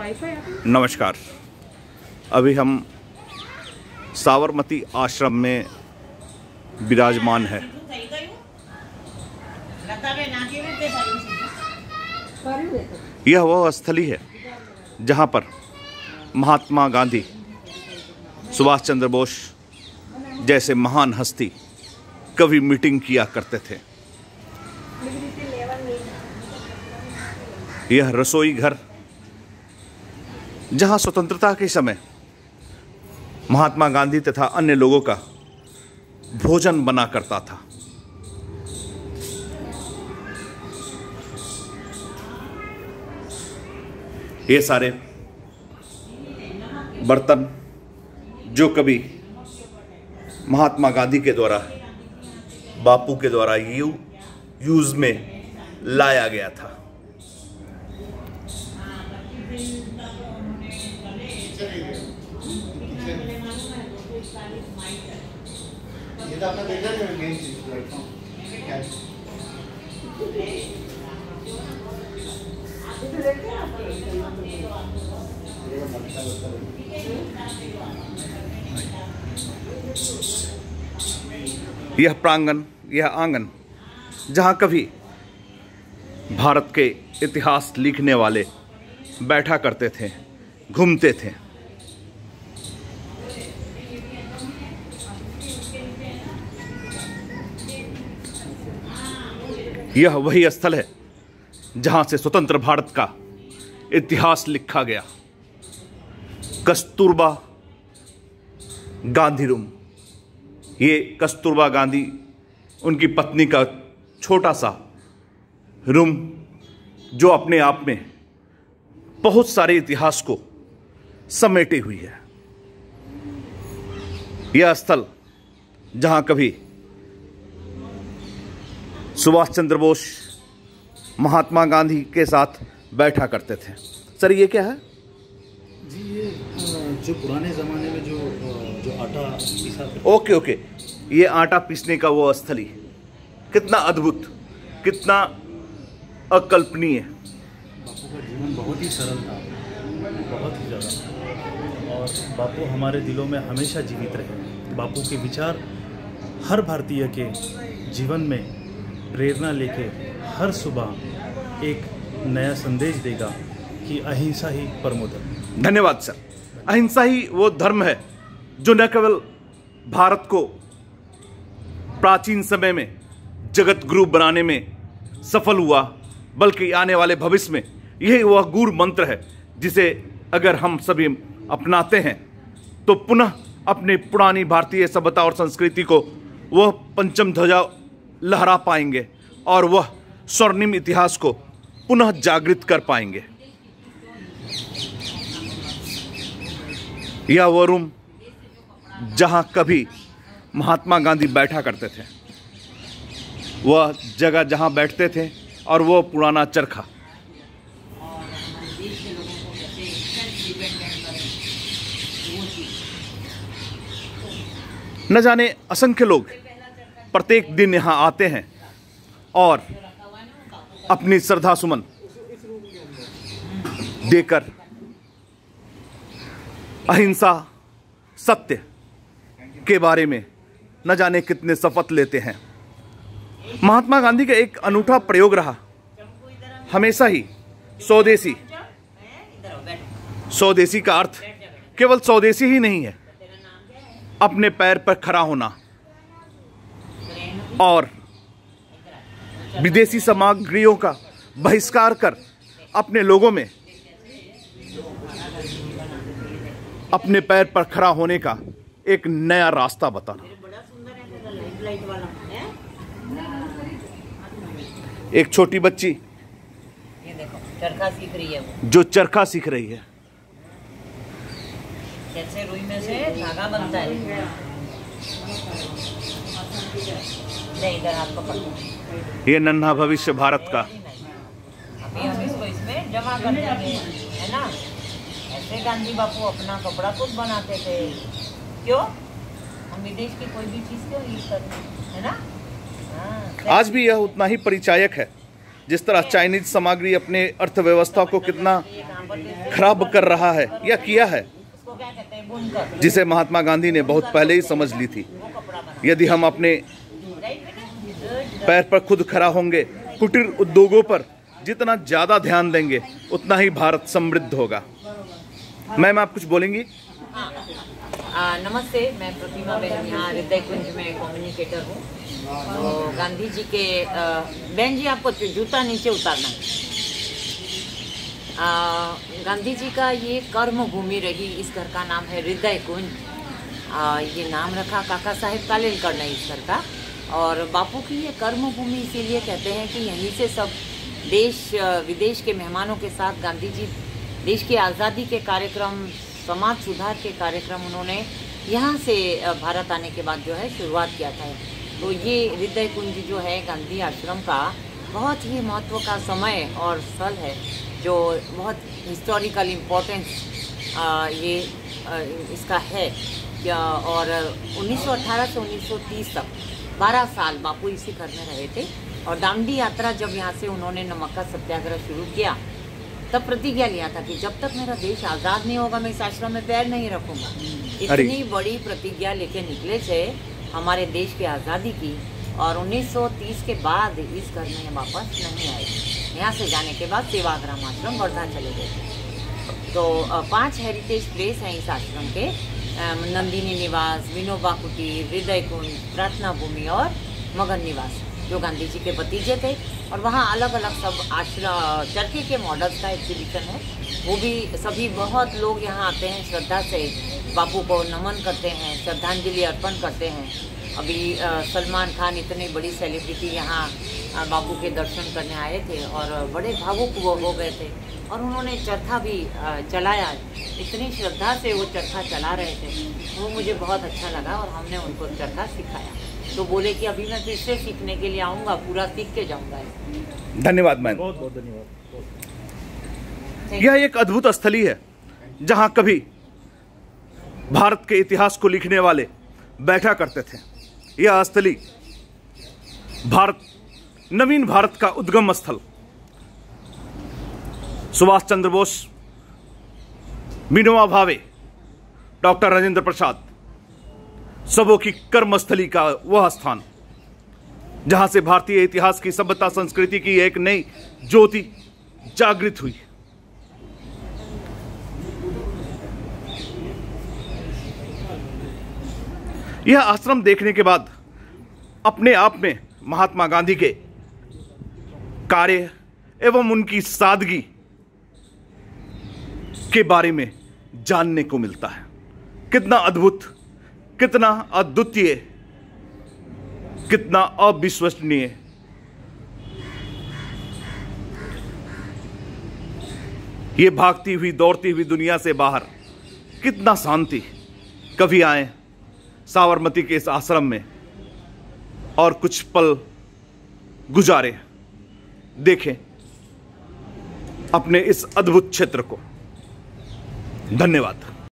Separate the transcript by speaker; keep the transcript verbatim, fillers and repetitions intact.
Speaker 1: नमस्कार। अभी हम साबरमती आश्रम में विराजमान है। यह वह स्थली है जहाँ पर महात्मा गांधी, सुभाष चंद्र बोस जैसे महान हस्ती कभी मीटिंग किया करते थे। यह रसोई घर जहां स्वतंत्रता के समय महात्मा गांधी तथा अन्य लोगों का भोजन बना करता था। ये सारे बर्तन जो कभी महात्मा गांधी के द्वारा, बापू के द्वारा यू यूज में लाया गया था। ये तो आपने देखा नहीं मेन चीज प्लेटफॉर्म क्या है। यह प्रांगण, यह आंगन जहां कभी भारत के इतिहास लिखने वाले बैठा करते थे, घूमते थे। यह वही स्थल है जहां से स्वतंत्र भारत का इतिहास लिखा गया। कस्तूरबा गांधी रूम, ये कस्तूरबा गांधी उनकी पत्नी का छोटा सा रूम जो अपने आप में बहुत सारे इतिहास को समेटे हुई है। यह स्थल जहां कभी सुभाष चंद्र बोस महात्मा गांधी के साथ बैठा करते थे। सर ये क्या है
Speaker 2: जी? ये जो पुराने ज़माने में जो जो आटा पीसा करते।
Speaker 1: ओके ओके, ये आटा पीसने का वो स्थली, कितना अद्भुत, कितना अकल्पनीय।
Speaker 2: बापू का जीवन बहुत ही सरल था, बहुत ही ज़्यादा, और बापू हमारे दिलों में हमेशा जीवित रहे। बापू के विचार हर भारतीय के जीवन में प्रेरणा लेके हर सुबह एक नया संदेश देगा कि अहिंसा ही परमो धर्म।
Speaker 1: धन्यवाद सर। अहिंसा ही वो धर्म है जो न केवल भारत को प्राचीन समय में जगत गुरु बनाने में सफल हुआ, बल्कि आने वाले भविष्य में यही वह गुरु मंत्र है जिसे अगर हम सभी अपनाते हैं तो पुनः अपने पुरानी भारतीय सभ्यता और संस्कृति को वह पंचम ध्वजा लहरा पाएंगे और वह स्वर्णिम इतिहास को पुनः जागृत कर पाएंगे। यह वो रूम जहां कभी महात्मा गांधी बैठा करते थे, वह जगह जहां बैठते थे और वह पुराना चरखा। न जाने असंख्य लोग प्रत्येक दिन यहाँ आते हैं और अपनी श्रद्धा सुमन देकर अहिंसा, सत्य के बारे में न जाने कितने शपथ लेते हैं। महात्मा गांधी का एक अनूठा प्रयोग रहा, हमेशा ही स्वदेशी। स्वदेशी का अर्थ केवल स्वदेशी ही नहीं है, अपने पैर पर खड़ा होना और विदेशी सामग्रियों का बहिष्कार कर अपने लोगों में अपने पैर पर खड़ा होने का एक नया रास्ता बताना। एक छोटी बच्ची
Speaker 3: ये देखो चरखा सीख रही है, वो
Speaker 1: जो चरखा सीख रही है।
Speaker 3: कैसे रुई में से धागा बनता है। नहीं, इधर हाथ पकड़।
Speaker 1: ये नन्हा भविष्य भारत का।
Speaker 3: अभी हम इसको इसमें जमा कर देंगे, है ना। ऐसे गांधी बापू अपना कपड़ा खुद बनाते थे। क्यों? हम विदेश की कोई भी चीज़ क्यों यूज करते हैं, है ना। हाँ,
Speaker 1: आज भी यह उतना ही परिचायक है जिस तरह चाइनीज सामग्री अपने अर्थव्यवस्था को कितना खराब कर रहा है या किया है,
Speaker 3: उसको क्या कहते हैं, बुनकर,
Speaker 1: जिसे महात्मा गांधी ने बहुत पहले ही समझ ली थी।
Speaker 3: वो कपड़ा बना,
Speaker 1: यदि हम अपने
Speaker 3: राइट बेटा?
Speaker 1: पैर पर खुद खड़ा होंगे, कुटीर उद्योगों पर जितना ज्यादा ध्यान देंगे उतना ही भारत समृद्ध होगा। मैम, आप कुछ बोलेंगी?
Speaker 3: हाँ, आ, नमस्ते, मैं प्रतिमा बहन यहाँ हृदय कुंज में कम्युनिकेटर हूँ। तो गांधी जी के आ, बहन जी आपको जूता नीचे उतारना है। आ, गांधी जी का ये कर्म भूमि रही, इस घर का नाम है हृदय कुंज। आ, ये नाम रखा काका साहेब कालेलकर ने इस घर का। और बापू की ये कर्म भूमि इसीलिए कहते हैं कि यहीं से सब देश विदेश के मेहमानों के साथ गांधी जी देश की आज़ादी के कार्यक्रम, समाज सुधार के कार्यक्रम उन्होंने यहाँ से भारत आने के बाद जो है शुरुआत किया था। तो ये हृदय कुंज जो है गांधी आश्रम का बहुत ही महत्व का समय और स्थल है, जो बहुत हिस्टोरिकल इम्पोर्टेंस ये आ, इसका है। और उन्नीस सौ अठारह से उन्नीस सौ तीस तक बारह साल बापू इसी घर में रहे थे। और दांडी यात्रा जब यहाँ से उन्होंने नमक का सत्याग्रह शुरू किया, तब प्रतिज्ञा लिया था कि जब तक मेरा देश आज़ाद नहीं होगा मैं इस आश्रम में पैर नहीं रखूंगा। इतनी बड़ी प्रतिज्ञा लेके निकले थे हमारे देश की आज़ादी की। और उन्नीस सौ तीस के बाद इस घर में वापस नहीं आए। यहाँ से जाने के बाद सेवाग्राम आश्रम वर्धा चले गए थे। तो पांच हेरिटेज प्लेस हैं इस आश्रम के, नंदिनी निवास, विनोबा कुटीर, हृदय कुंज, प्रार्थना भूमि और मगन निवास, जो गांधी जी के भतीजे थे। और वहाँ अलग अलग सब आश्रम चरखे के मॉडल्स का एग्जीबिशन है। वो भी सभी बहुत लोग यहाँ आते हैं, श्रद्धा से बापू को नमन करते हैं, श्रद्धांजलि अर्पण करते हैं। अभी सलमान खान इतनी बड़ी सेलिब्रिटी यहाँ बापू के दर्शन करने आए थे और बड़े भावुक वो हो गए थे। और उन्होंने चरखा भी चलाया, इतनी श्रद्धा से वो चरखा चला रहे थे, वो मुझे बहुत अच्छा लगा और हमने उनको चरखा सिखाया। तो बोले कि अभी मैं फिर से सीखने के लिए आऊँगा, पूरा सीख के जाऊँगा।
Speaker 1: धन्यवाद मैम,
Speaker 2: बहुत बहुत धन्यवाद।
Speaker 1: यह एक अद्भुत स्थली है जहां कभी भारत के इतिहास को लिखने वाले बैठा करते थे। यह स्थली भारत, नवीन भारत का उद्गम स्थल, सुभाष चंद्र बोस, विनोबा भावे, डॉक्टर राजेंद्र प्रसाद, सबों की कर्मस्थली का वह स्थान जहां से भारतीय इतिहास की, सभ्यता, संस्कृति की एक नई ज्योति जागृत हुई। यह आश्रम देखने के बाद अपने आप में महात्मा गांधी के कार्य एवं उनकी सादगी के बारे में जानने को मिलता है। कितना अद्भुत, कितना अद्वितीय, कितना अविश्वसनीय ये भागती हुई, दौड़ती हुई दुनिया से बाहर कितना शांति। कभी आए साबरमती के इस आश्रम में और कुछ पल गुजारे, देखें अपने इस अद्भुत क्षेत्र को। धन्यवाद।